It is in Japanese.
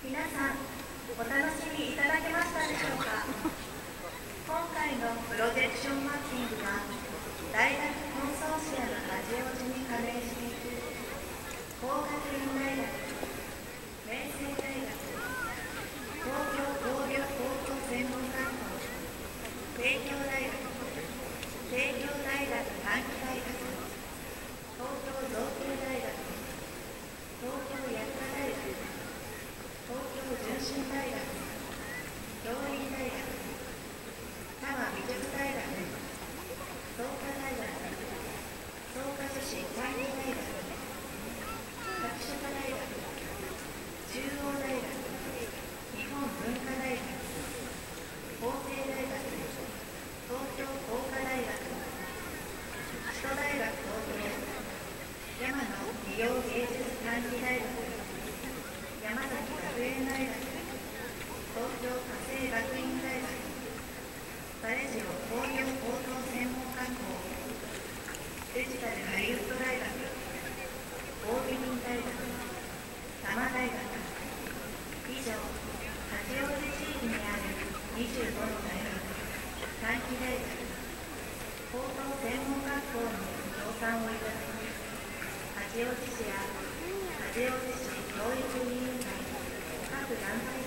皆さん、お楽しみいただけましたでしょうか。今回のプロジェクションマッピングは、大学コンソーシアム八王子に加盟している工学院大学、明星大学、東京工業高等専門学校、帝京大学、帝京大学短期大学、東京造形大学、東京薬科大学、東京純真大学、教員大学、多摩美術大学、創価大学、創価女子管理大学、拓殖大学、中央大学、日本文化大学、法政大学、東京工科大学、首都大学東京、山野美容芸術短期大学、山崎学園大学、東京家政学院大学、バレジオ工業高等専門学校、デジタルハリウッド大学、大美林大学、多摩大学、以上、八王子地域にある25の大学、短期大学、高等専門学校に協賛をいただき、八王子市や八王子市教育委員会、各団体